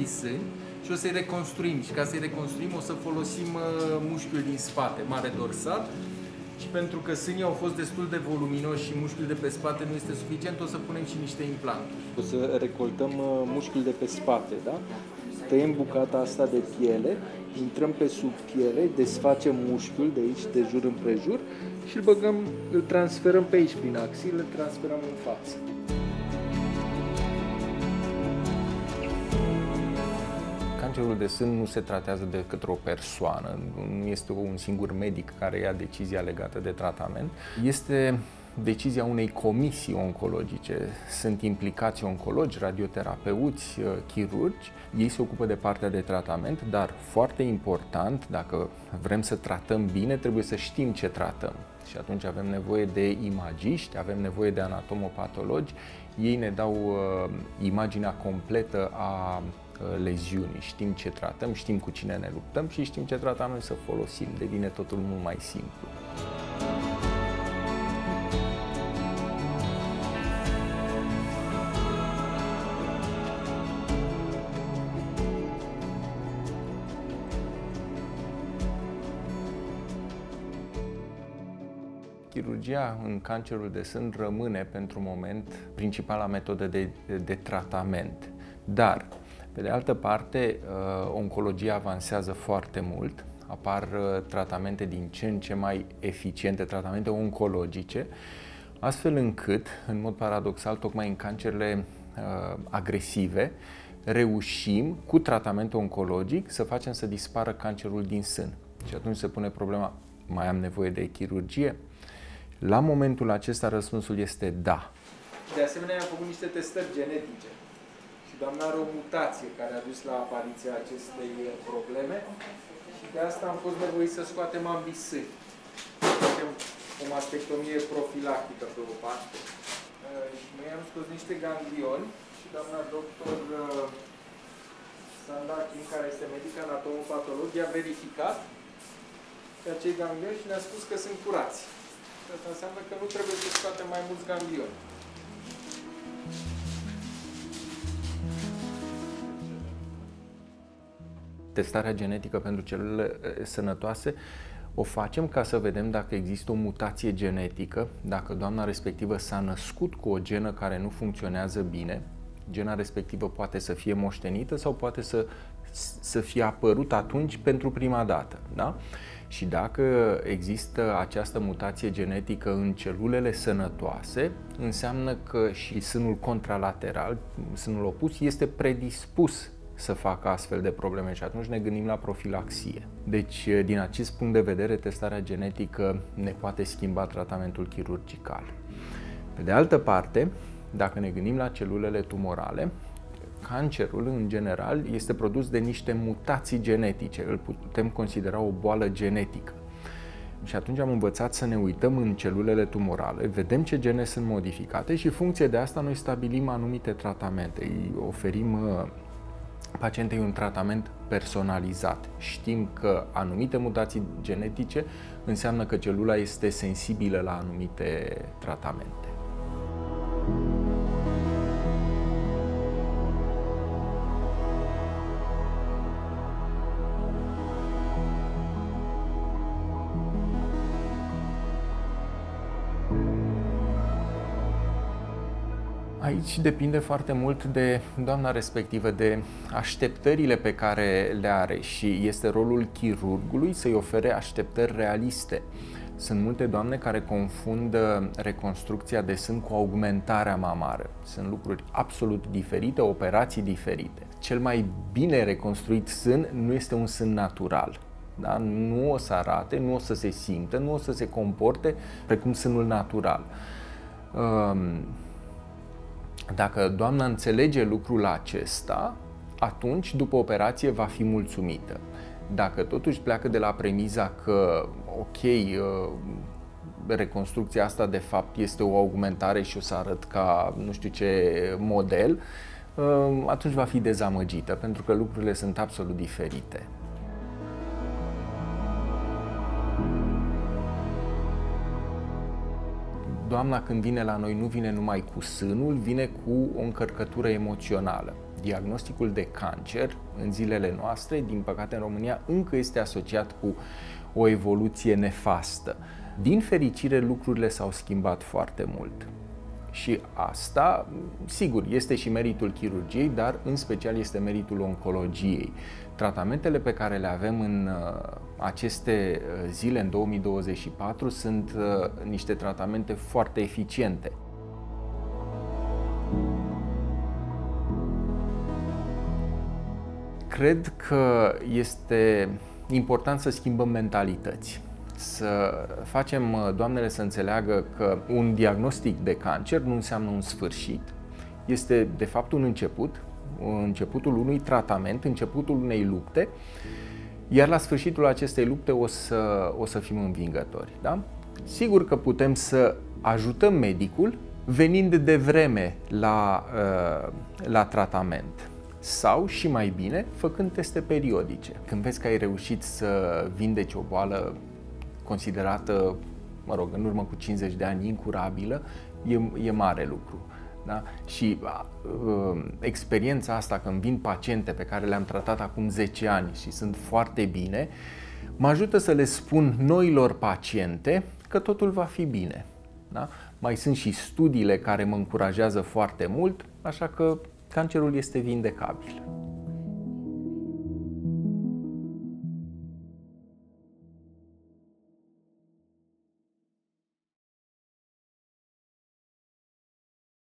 ambii sâni și o să-i reconstruim. Și ca să-i reconstruim o să folosim mușchiul din spate, mare dorsal. Și pentru că sânii au fost destul de voluminoși și mușchiul de pe spate nu este suficient, o să punem și niște implanturi. O să recoltăm mușchiul de pe spate, da? Tăiem bucata asta de piele, intrăm pe sub piele, desfacem mușchiul de aici, de jur împrejur și îl băgăm, îl transferăm pe aici prin axil, îl transferăm în față. Cancerul de sân nu se tratează de către o persoană, nu este un singur medic care ia decizia legată de tratament. Este decizia unei comisii oncologice. Sunt implicați oncologi, radioterapeuți, chirurgi. Ei se ocupă de partea de tratament, dar foarte important, dacă vrem să tratăm bine, trebuie să știm ce tratăm. Și atunci avem nevoie de imagiști, avem nevoie de anatomopatologi. Ei ne dau imaginea completă a leziunii, știm ce tratăm, știm cu cine ne luptăm și știm ce tratament să folosim. Devine totul mult mai simplu. Chirurgia în cancerul de sân rămâne pentru moment principala metodă de tratament, dar pe de altă parte, oncologia avansează foarte mult, apar tratamente din ce în ce mai eficiente, tratamente oncologice, astfel încât, în mod paradoxal, tocmai în cancerele agresive, reușim, cu tratament oncologic, să facem să dispară cancerul din sân. Și atunci se pune problema, mai am nevoie de chirurgie? La momentul acesta răspunsul este da. De asemenea, am făcut niște testări genetice. Doamna are o mutație care a dus la apariția acestei probleme și de asta am fost nevoit să scoatem ambii sâni. Facem o mastectomie profilactică pe o parte. Și noi am scos niște ganglioni și doamna doctor Sanda Kim, care este medic anatomopatolog, i-a verificat pe acei ganglioni și ne-a spus că sunt curați. Asta înseamnă că nu trebuie să scoatem mai mulți ganglioni. Testarea genetică pentru celulele sănătoase o facem ca să vedem dacă există o mutație genetică, dacă doamna respectivă s-a născut cu o genă care nu funcționează bine, gena respectivă poate să fie moștenită sau poate să fie apărut atunci pentru prima dată. Da? Și dacă există această mutație genetică în celulele sănătoase, înseamnă că și sânul contralateral, sânul opus, este predispus să facă astfel de probleme și atunci ne gândim la profilaxie. Deci, din acest punct de vedere, testarea genetică ne poate schimba tratamentul chirurgical. Pe de altă parte, dacă ne gândim la celulele tumorale, cancerul, în general, este produs de niște mutații genetice. Îl putem considera o boală genetică. Și atunci am învățat să ne uităm în celulele tumorale, vedem ce gene sunt modificate și, în funcție de asta, noi stabilim anumite tratamente. Îi oferim pacientei un tratament personalizat. Știm că anumite mutații genetice înseamnă că celula este sensibilă la anumite tratamente. Aici depinde foarte mult de doamna respectivă, de așteptările pe care le are și este rolul chirurgului să-i ofere așteptări realiste. Sunt multe doamne care confundă reconstrucția de sân cu augmentarea mamară. Sunt lucruri absolut diferite, operații diferite. Cel mai bine reconstruit sân nu este un sân natural. Da? Nu o să arate, nu o să se simtă, nu o să se comporte precum sânul natural. Dacă doamna înțelege lucrul acesta, atunci, după operație, va fi mulțumită. Dacă totuși pleacă de la premiza că, ok, reconstrucția asta de fapt este o augmentare și o să arăt ca nu știu ce model, atunci va fi dezamăgită, pentru că lucrurile sunt absolut diferite. Doamna, când vine la noi, nu vine numai cu sânul, vine cu o încărcătură emoțională. diagnosticul de cancer în zilele noastre, din păcate în România, încă este asociat cu o evoluție nefastă. Din fericire, lucrurile s-au schimbat foarte mult. Și asta, sigur, este și meritul chirurgiei, dar în special este meritul oncologiei. Tratamentele pe care le avem în aceste zile, în 2024, sunt niște tratamente foarte eficiente. Cred că este important să schimbăm mentalități. Să facem doamnele să înțeleagă că un diagnostic de cancer nu înseamnă un sfârșit, este de fapt un început, începutul unui tratament, începutul unei lupte, iar la sfârșitul acestei lupte o să fim învingători. Da? Sigur că putem să ajutăm medicul venind de vreme la tratament. Sau, și mai bine, făcând teste periodice. Când vezi că ai reușit să vindeci o boală considerată, în urmă cu 50 de ani, incurabilă, e mare lucru. Da? Și experiența asta, când vin paciente pe care le-am tratat acum 10 ani și sunt foarte bine, mă ajută să le spun noilor paciente că totul va fi bine. Da? Mai sunt și studiile care mă încurajează foarte mult, așa că cancerul este vindecabil.